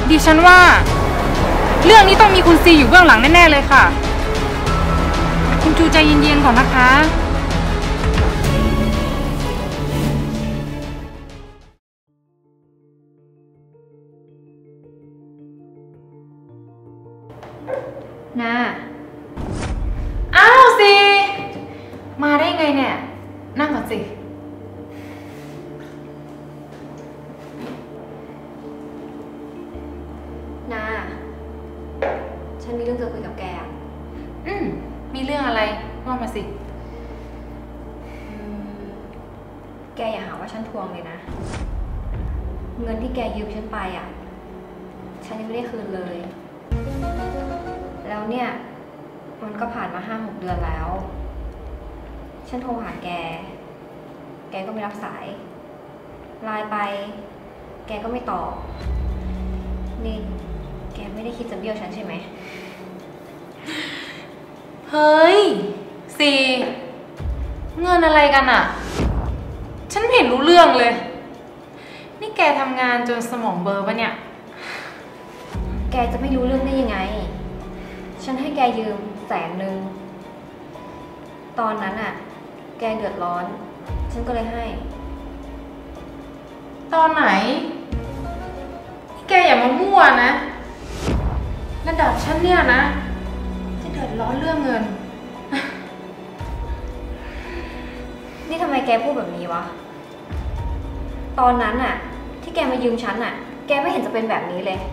ดิฉันว่าเรื่องนี้ต้องมีคุณซีอยู่เบื้องหลังแน่ๆเลยค่ะคุณจูใจเย็นๆก่อนนะคะนาอ้าวซีมาได้ไงเนี่ยนั่งก่อนสินาฉันมีเรื่องจะคุยกับแกมีเรื่องอะไรว่ามาสิแกอย่าหาว่าฉันทวงเลยนะเงินที่แกยืมฉันไปอ่ะฉันยังไม่ได้คืนเลยแล้วเนี่ยมันก็ผ่านมา5-6 เดือนแล้วฉันโทรหาแกก็ไม่รับสายไลน์ไปแกก็ไม่ตอบนี่แกไม่ได้คิดจะเบี้ยวฉันใช่ไหมเฮ้ยซีเงินอะไรกันอะฉันไม่เห็นรู้เรื่องเลยนี่แกทำงานจนสมองเบลอปะเนี่ยแกจะไม่รู้เรื่องได้ยังไงฉันให้แกยืม100,000ตอนนั้นอะแกเดือดร้อนฉันก็เลยให้ตอนไหนแกอย่ามามั่วนะระดับฉันเนี่ยนะจะเดือดร้อนเรื่องเงินนี่ทำไมแกพูดแบบนี้วะตอนนั้นอะที่แกมายืมฉันอะแกไม่เห็นจะเป็นแบบนี้เลย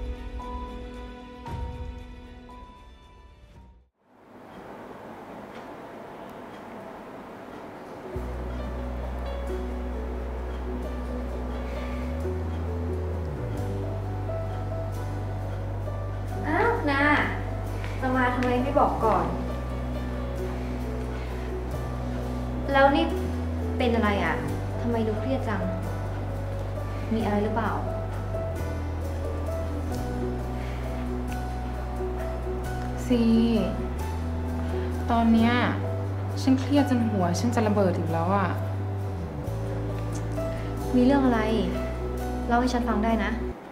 นาจะมาทำไมไม่บอกก่อนแล้วนี่เป็นอะไรอ่ะทำไมดูเครียดจังมีอะไรหรือเปล่าซีตอนเนี้ยฉันเครียดจนหัวฉันจะระเบิดอีกแล้วอ่ะมีเรื่องอะไรเล่าให้ฉันฟังได้นะ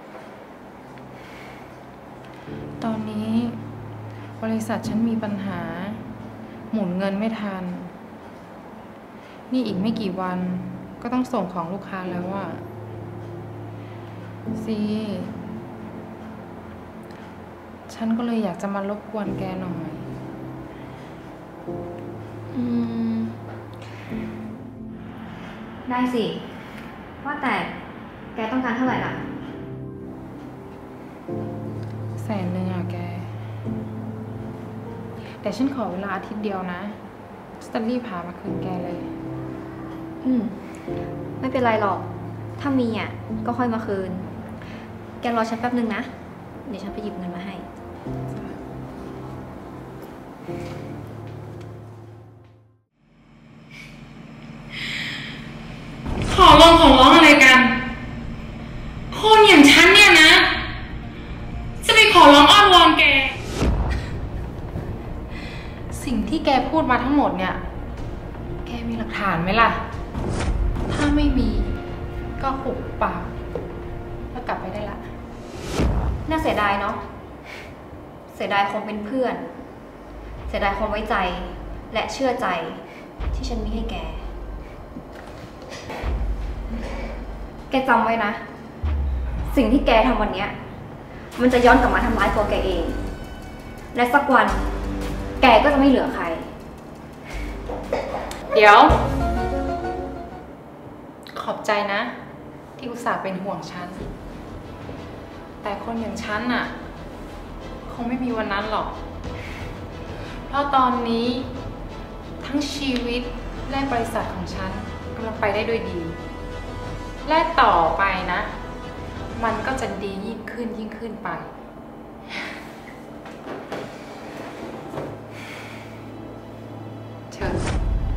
ตอนนี้บริษัทฉันมีปัญหาหมุนเงินไม่ทันนี่อีกไม่กี่วันก็ต้องส่งของลูกค้าแล้วอ่ะซีฉันก็เลยอยากจะมารบกวนแกหน่อยได้สิว่าแต่แกต้องการเท่าไหร่ล่ะ 100,000อ่ะแกแต่ฉันขอเวลาอาทิตย์เดียวนะฉันจะรีบหามาคืนแกเลยไม่เป็นไรหรอกถ้ามีอ่ะก็ค่อยมาคืนแกรอฉันแป๊บนึงนะเดี๋ยวฉันไปหยิบเงินมาให้ขอร้องอะไรกันคนอย่างฉันเนี่ยนะจะไปขอร้องอ้อนวอนแกสิ่งที่แกพูดมาทั้งหมดเนี่ยแกมีหลักฐานไหมล่ะถ้าไม่มีก็หุบปากแล้วกลับไปได้ละน่าเสียดายเนาะเสียดายความเป็นเพื่อนเสียดายความไว้ใจและเชื่อใจที่ฉันมีให้แกจำไว้นะสิ่งที่แกทำวันนี้มันจะย้อนกลับมาทำร้ายตัวแกเองและสักวันแกก็จะไม่เหลือใครเดี๋ยวขอบใจนะที่อุตส่าห์เป็นห่วงฉันแต่คนอย่างฉันน่ะคงไม่มีวันนั้นหรอกเพราะตอนนี้ทั้งชีวิตและบริษัทของฉันกำลังไปได้ด้วยดีและต่อไปนะมันก็จะดียิ่งขึ้นไปเชิญ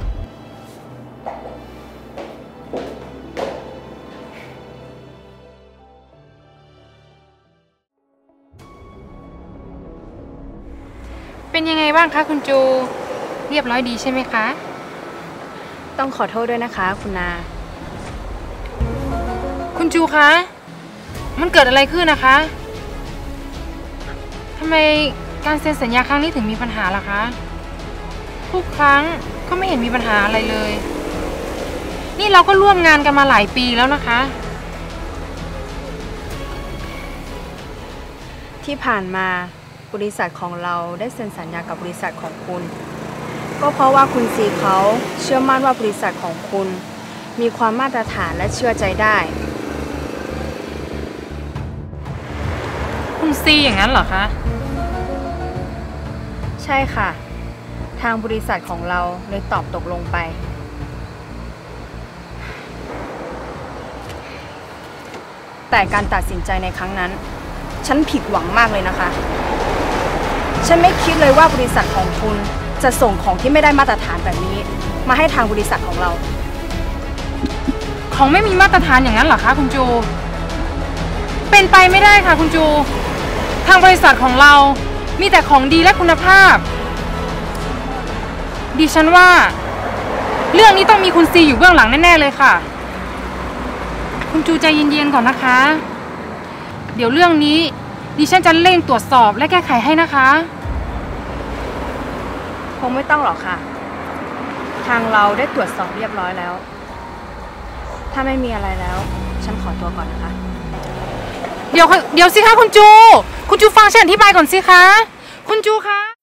เป็นยังไงบ้างคะคุณจูเรียบร้อยดีใช่ไหมคะต้องขอโทษด้วยนะคะคุณนาคุณจูคะมันเกิดอะไรขึ้นนะคะทำไมการเซ็นสัญญาครั้งนี้ถึงมีปัญหาล่ะคะ ทุกครั้งก็ไม่เห็นมีปัญหาอะไรเลย นี่เราก็ร่วมงานกันมาหลายปีแล้วนะคะที่ผ่านมาบริษัทของเราได้เซ็นสัญญากับบริษัทของคุณก็เพราะว่าคุณซีเขาเชื่อมั่นว่าบริษัทของคุณมีความมาตรฐานและเชื่อใจได้คุณซีอย่างนั้นเหรอคะใช่ค่ะ ทางบริษัทของเราเลยตอบตกลงไปแต่การตัดสินใจในครั้งนั้นฉันผิดหวังมากเลยนะคะฉันไม่คิดเลยว่าบริษัทของคุณจะส่งของที่ไม่ได้มาตรฐานแบบนี้มาให้ทางบริษัทของเราของไม่มีมาตรฐานอย่างนั้นเหรอคะคุณจู เป็นไปไม่ได้ค่ะคุณจู ทางบริษัทของเรามีแต่ของดีและคุณภาพ ดิฉันว่าเรื่องนี้ต้องมีคุณซีอยู่เบื้องหลังแน่ๆเลยค่ะ คุณจูใจเย็นๆก่อนนะคะ เดี๋ยวเรื่องนี้ดิฉันจะเร่งตรวจสอบและแก้ไขให้นะคะคงไม่ต้องหรอกค่ะทางเราได้ตรวจสอบเรียบร้อยแล้วถ้าไม่มีอะไรแล้วฉันขอตัวก่อนนะคะเดี๋ยวสิคะคุณจูฟังฉันอธิบายก่อนสิคะคุณจูคะ